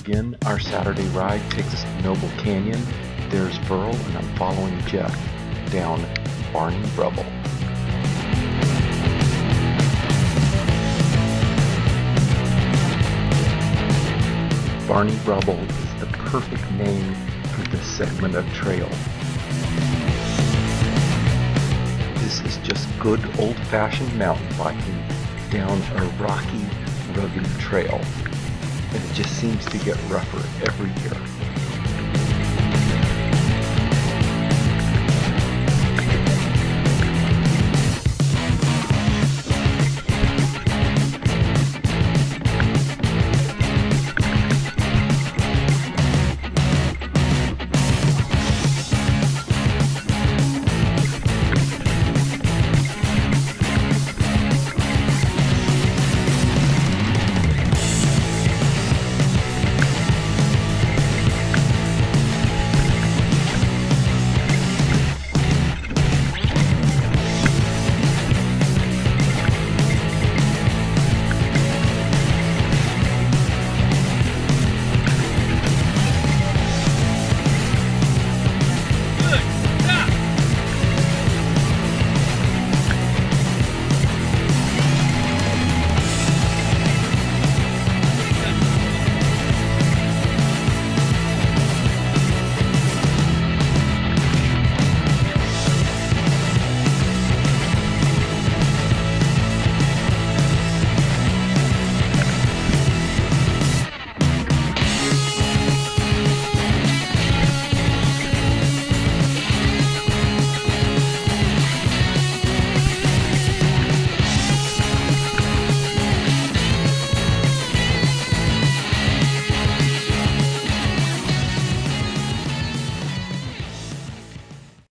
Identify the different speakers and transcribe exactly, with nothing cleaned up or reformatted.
Speaker 1: begin, our Saturday ride takes us to Noble Canyon. There's Burl, and I'm following Jeff down Barney Rubble. Barney Rubble is the perfect name for this segment of trail. This is just good old-fashioned mountain biking down a rocky, rugged trail, and it just seems to get rougher every year.